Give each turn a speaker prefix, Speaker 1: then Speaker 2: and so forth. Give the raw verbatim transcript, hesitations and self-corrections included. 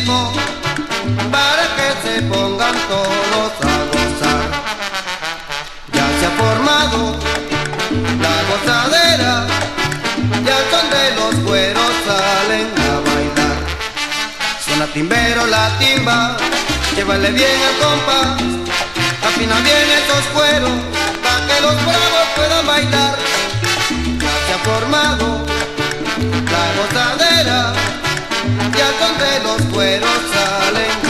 Speaker 1: ritmo para que se pongan todos a gozar. Ya se ha formado la gozadera y al son de los cueros salen a bailar. Suena timbero la timba, que baile bien el compás, afina bien esos cueros para que los bravos puedan bailar. Ya se ha formado la gozadera y al son de los cueros salen